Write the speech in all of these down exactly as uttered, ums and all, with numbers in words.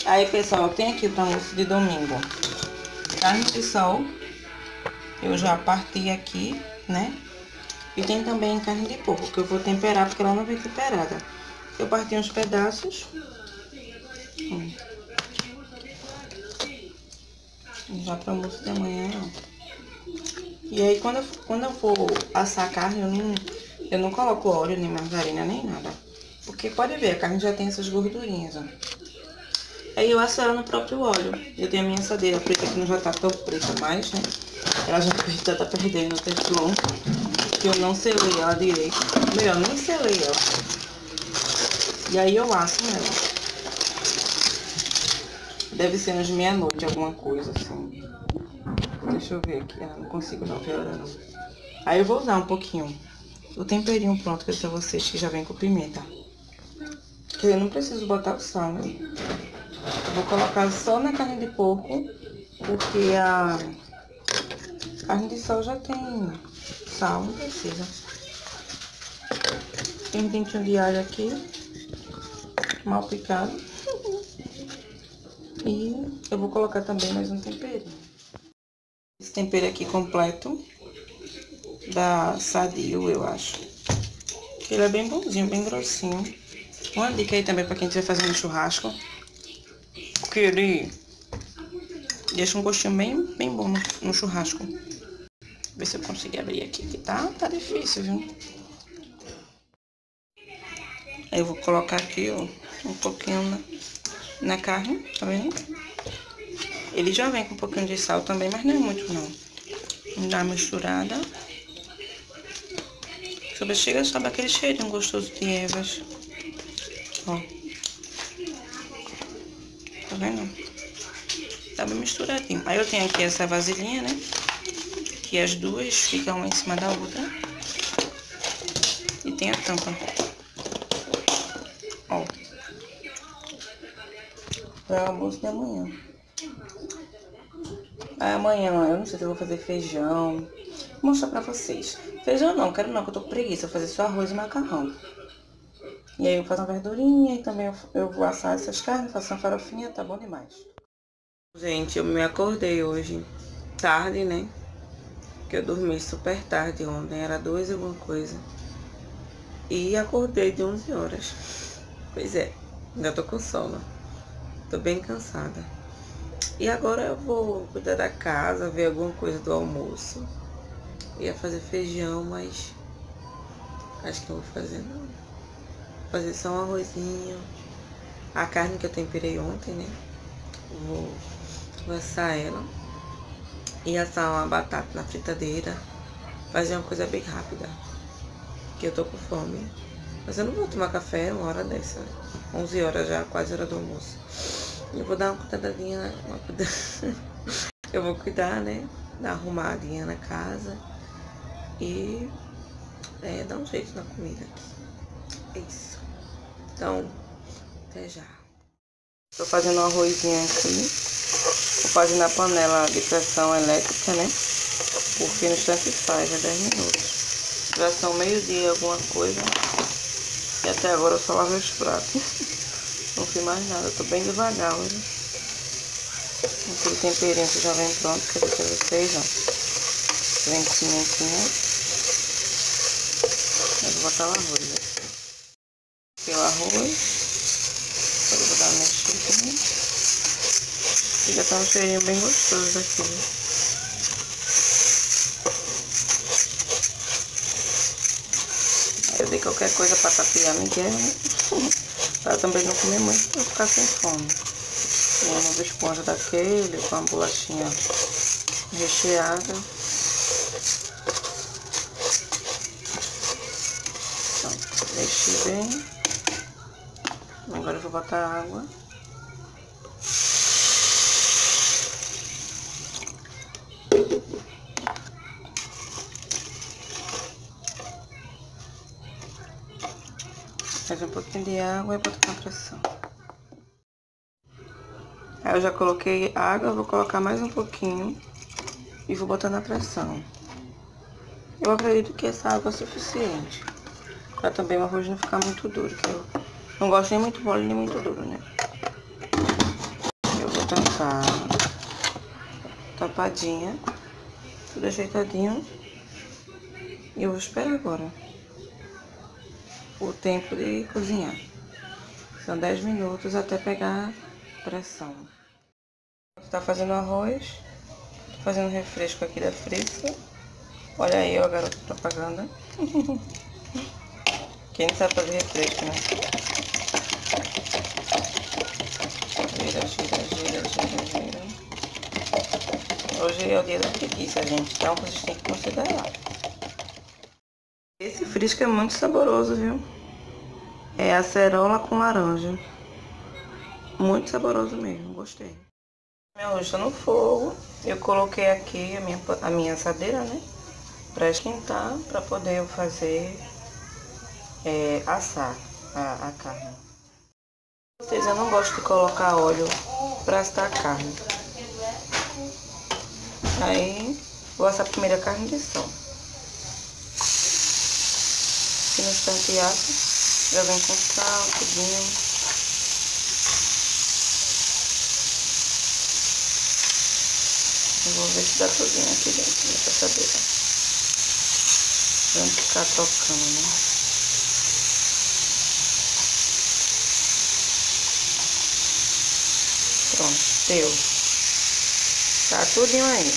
Aí, pessoal, tem aqui para almoço de domingo carne de sol. Eu já parti aqui, né? E tem também carne de porco, que eu vou temperar, porque ela não vem temperada. Eu parti uns pedaços. Hum. Já para almoço de amanhã, ó. E aí, quando eu, quando eu for assar a carne, eu não, eu não coloco óleo, nem margarina, nem nada. Porque pode ver, a carne já tem essas gordurinhas, ó. Aí eu asso ela no próprio óleo. Eu tenho a minha assadeira preta, que não já tá tão preta mais, né? Ela já, já tá perdendo o teflon, que eu não selei ela direito. Melhor, nem selei ela. E aí eu asso ela. Deve ser uns meia-noite, alguma coisa assim. Deixa eu ver aqui. Ah, não consigo não ver a hora não. Aí eu vou usar um pouquinho o temperinho pronto que eu disse a vocês, que já vem com pimenta. Que eu não preciso botar o sal, né? Eu vou colocar só na carne de porco, porque a carne de sol já tem sal, não precisa. Tem um dentinho de alho aqui, mal picado. E eu vou colocar também mais um temperinho. Esse tempero aqui completo, da Sadio, eu acho. Que ele é bem bonzinho, bem grossinho. Uma dica aí também pra quem estiver fazendo churrasco, que ele deixa um gostinho bem, bem bom no, no churrasco. Ver se eu consigo abrir aqui, que tá, tá difícil, viu? Aí eu vou colocar aqui, ó, um pouquinho na, na carne, tá vendo? Ele já vem com um pouquinho de sal também, mas não é muito não. Dá uma misturada. Sobre chega, sabe aquele cheirinho gostoso de ervas. Ó. Tá vendo? Tá bem misturadinho. Aí eu tenho aqui essa vasilhinha, né? Que as duas ficam uma em cima da outra. E tem a tampa. Ó. Para o almoço de amanhã. Aí amanhã, eu não sei se eu vou fazer feijão. Vou mostrar pra vocês. Feijão não, quero não, que eu tô com preguiça. Vou fazer só arroz e macarrão. E aí eu faço uma verdurinha e também eu, eu vou assar essas carnes, faço uma farofinha, tá bom demais. Gente, eu me acordei hoje tarde, né? Que eu dormi super tarde ontem, era duas e alguma coisa. E acordei de onze horas. Pois é, ainda tô com sono. Tô bem cansada. E agora eu vou cuidar da casa, ver alguma coisa do almoço. Ia fazer feijão, mas acho que eu vou fazer não. Vou fazer só um arrozinho. A carne que eu temperei ontem, né? Vou, vou assar ela. E assar uma batata na fritadeira. Fazer uma coisa bem rápida. Que eu tô com fome. Mas eu não vou tomar café uma hora dessa. onze horas já, quase hora do almoço. Eu vou dar uma cuidadinha, uma cuida... eu vou cuidar, né, dar uma arrumadinha na casa e é, dar um jeito na comida aqui. É isso. Então, até já. Tô fazendo um arrozinho aqui. Vou fazer na panela de pressão elétrica, né, porque no instante faz, é dez minutos. Já são meio-dia alguma coisa e até agora eu só lavei os pratos. Não fiz mais nada, eu tô bem devagar hoje. Aquele temperinho que já vem pronto, que eu disse a vocês, ó. Vem com pimentinha. Eu vou botar o arroz aqui. Aqui o arroz. Agora eu vou dar uma mexidinha. E já tá um cheirinho bem gostoso aqui, né? Eu dei qualquer coisa pra tapiar Miguel, né? Pra também não comer muito, pra ficar sem fome. Uma nova esponja daquele, com uma bolachinha recheada. Então, mexi bem. Agora eu vou botar água. Mais um pouquinho de água e boto na pressão. Aí eu já coloquei água, vou colocar mais um pouquinho e vou botar na pressão. Eu acredito que essa água é suficiente. Pra também o arroz não ficar muito duro, que eu não gosto nem muito mole nem muito duro, né? tampar. Tapadinha. Tudo ajeitadinho. E eu vou esperar agora o tempo de cozinhar. São dez minutos até pegar pressão. Tá fazendo arroz. Tô fazendo refresco aqui da Fresca. Olha aí, ó, a garota propaganda. Quem não sabe fazer refresco, né? Gira, gira, gira, gira, gira. Hoje é o dia da preguiça, gente. Então vocês têm que considerar. Esse frisco é muito saboroso, viu? É acerola com laranja. Muito saboroso mesmo, gostei. Meu arroz tá no fogo. Eu coloquei aqui a minha, a minha assadeira, né? Pra esquentar, pra poder eu fazer, é, assar a, a carne. Vocês, eu não gosto de colocar óleo pra assar a carne. Aí, vou assar primeiro a carne de sol. Aqui no instante assa, já vem com sal, tudinho. Eu vou ver se dá tudinho aqui dentro dessa assadeira. Vamos ficar trocando, né? Pronto, deu. Tá tudinho aí.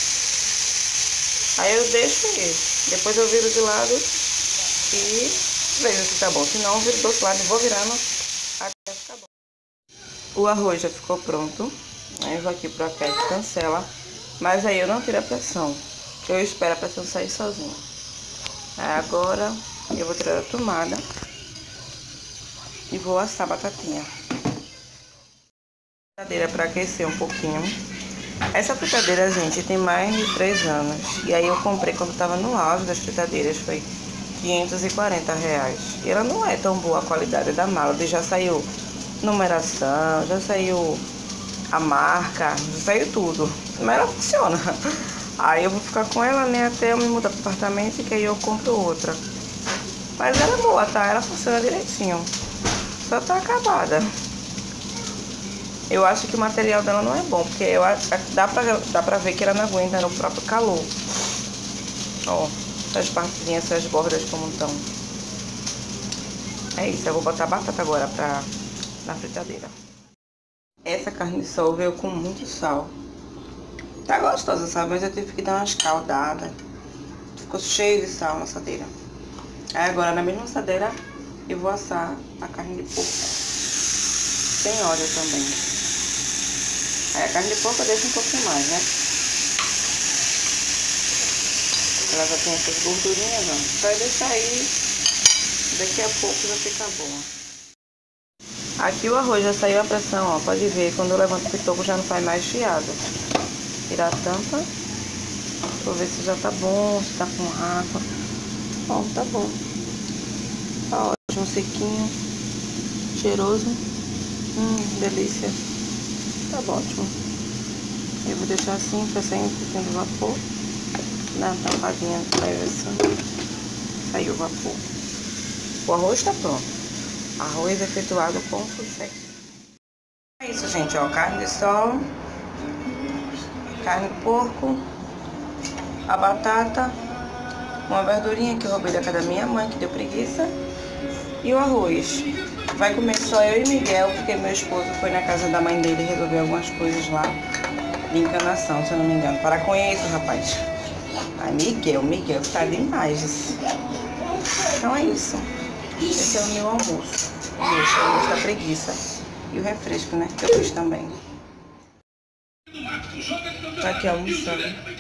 Aí eu deixo ele. Depois eu viro de lado e vejo se tá bom. Se não, eu viro do outro lado e vou virando até ficar bom. O arroz já ficou pronto. Aí eu vou aqui pro aquete, cancela. Mas aí eu não tiro a pressão. Eu espero a pressão sair sozinha. Agora eu vou tirar a tomada e vou assar a batatinha. Fritadeira para aquecer um pouquinho. Essa fritadeira, gente, tem mais de três anos. E aí eu comprei quando tava no auge das fritadeiras, foi quinhentos e quarenta reais. E ela não é tão boa a qualidade da Maldi, já saiu numeração, já saiu a marca, já saiu tudo. Mas ela funciona. Aí eu vou ficar com ela, né, até eu me mudar pro apartamento, que aí eu compro outra. Mas ela é boa, tá? Ela funciona direitinho. Só tá acabada. Eu acho que o material dela não é bom, porque eu, dá, pra, dá pra ver que ela não aguenta no próprio calor. Ó, essas partezinhas, essas bordas como estão. É isso, eu vou botar a batata agora pra, na fritadeira. Essa carne de sol veio com muito sal. Tá gostosa, sabe? Mas eu tive que dar uma escaldada. Ficou cheio de sal na assadeira. Aí agora na mesma assadeira eu vou assar a carne de porco. Sem óleo também. Aí a carne de porco eu deixo um pouquinho mais, né? Ela já tem essas gordurinhas, ó. Vai deixar aí. Daqui a pouco já fica boa. Aqui o arroz já saiu a pressão, ó. Pode ver, quando eu levanto o pitoco já não faz mais chiado. Tirar a tampa. Vou ver se já tá bom, se tá com água. Ó, tá bom. Tá ótimo, sequinho. Cheiroso. Hum, delícia. Tá ótimo. Eu vou deixar assim pra sair um pouquinho do vapor. Dá uma tampadinha pra ver se saiu o vapor. O arroz tá pronto. Arroz efetuado com sucesso. É isso, gente, ó. Carne de sol. Carne de porco, a batata, uma verdurinha que eu roubei da casa da minha mãe, que deu preguiça, e o arroz. Vai comer só eu e Miguel, porque meu esposo foi na casa da mãe dele resolver algumas coisas lá de encanação, se eu não me engano. Para com isso, rapaz. Ai, Miguel, Miguel, tá demais. Então é isso. Esse é o meu almoço. Deixa, o almoço da preguiça. E o refresco, né, que eu fiz também. Tá aqui almoçando.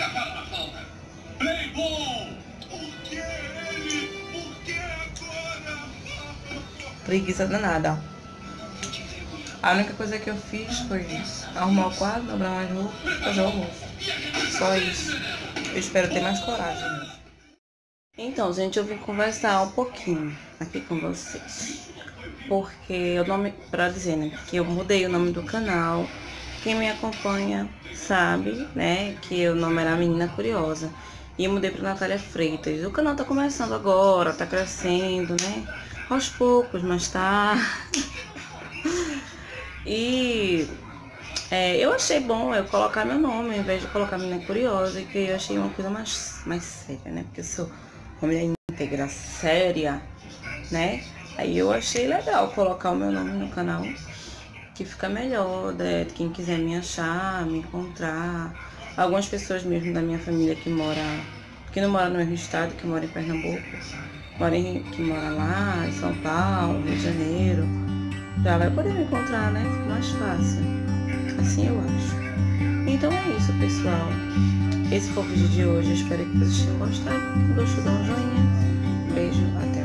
Preguiça danada. A única coisa que eu fiz foi arrumar o quarto, dobrar umas roupas e fazer o almoço. Só isso. Eu espero ter mais coragem mesmo. Então, gente, eu vim conversar um pouquinho aqui com vocês. Porque o nome, pra dizer, né, que eu mudei o nome do canal. Quem me acompanha sabe, né, que o nome era Menina Curiosa. E eu mudei pra Natália Freitas. O canal tá começando agora, tá crescendo, né? Aos poucos, mas tá. E É, eu achei bom eu colocar meu nome, ao invés de colocar Menina Curiosa, que eu achei uma coisa mais, mais séria, né? Porque eu sou uma mulher íntegra, séria, né? Aí eu achei legal colocar o meu nome no canal, que fica melhor, né? Quem quiser me achar, me encontrar. Algumas pessoas mesmo da minha família que mora, que não mora no mesmo estado, que mora em Pernambuco, mora em, que mora lá em São Paulo, Rio de Janeiro, já vai poder me encontrar, né? Fica mais fácil. Assim eu acho. Então é isso, pessoal. Esse foi o vídeo de hoje. Eu espero que vocês tenham gostado. Se gostou, dá um joinha. Beijo, até